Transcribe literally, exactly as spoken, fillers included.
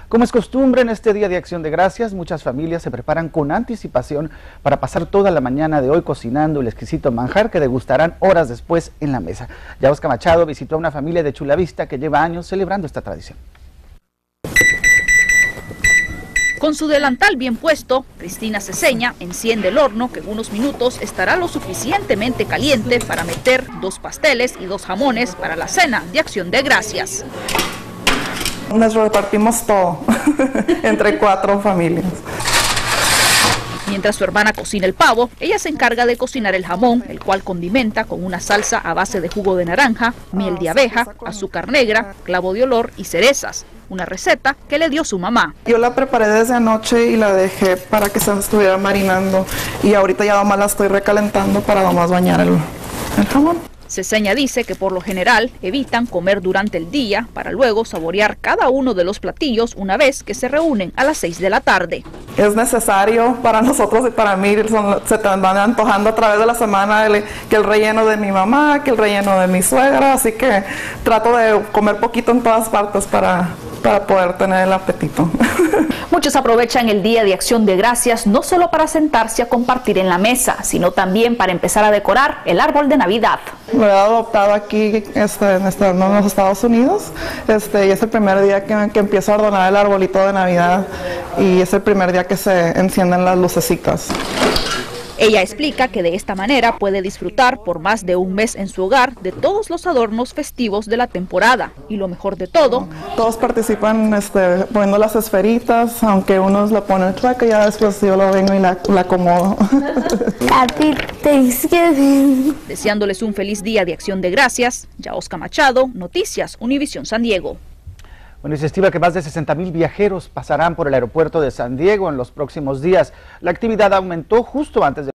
Como es costumbre en este Día de Acción de Gracias, muchas familias se preparan con anticipación para pasar toda la mañana de hoy cocinando el exquisito manjar que degustarán horas después en la mesa. Yaosca Machado visitó a una familia de Chulavista que lleva años celebrando esta tradición. Con su delantal bien puesto, Cristina Ceseña enciende el horno que en unos minutos estará lo suficientemente caliente para meter dos pasteles y dos jamones para la cena de Acción de Gracias. Nos repartimos todo entre cuatro familias. Mientras su hermana cocina el pavo, ella se encarga de cocinar el jamón, el cual condimenta con una salsa a base de jugo de naranja, miel de abeja, azúcar negra, clavo de olor y cerezas. Una receta que le dio su mamá. Yo la preparé desde anoche y la dejé para que se estuviera marinando y ahorita ya nomás la estoy recalentando para nomás bañar el, el jamón. Ceseña dice que por lo general evitan comer durante el día para luego saborear cada uno de los platillos una vez que se reúnen a las seis de la tarde. Es necesario para nosotros y para mí, son, se te van antojando a través de la semana el, que el relleno de mi mamá, que el relleno de mi suegra, así que trato de comer poquito en todas partes para, para poder tener el apetito. Muchos aprovechan el Día de Acción de Gracias no solo para sentarse a compartir en la mesa, sino también para empezar a decorar el árbol de Navidad. Lo he adoptado aquí este, en, este, en los Estados Unidos este, y es el primer día que, que empiezo a adornar el arbolito de Navidad y es el primer día que se encienden las lucecitas. Ella explica que de esta manera puede disfrutar por más de un mes en su hogar de todos los adornos festivos de la temporada. Y lo mejor de todo, todos participan este, poniendo las esferitas, aunque unos lo ponen chueca y ya después yo lo vengo y la, la acomodo. Happy Thanksgiving. Deseándoles un feliz Día de Acción de Gracias, Yaosca Machado, Noticias Univisión San Diego. Bueno, y se estima que más de sesenta mil viajeros pasarán por el aeropuerto de San Diego en los próximos días. La actividad aumentó justo antes de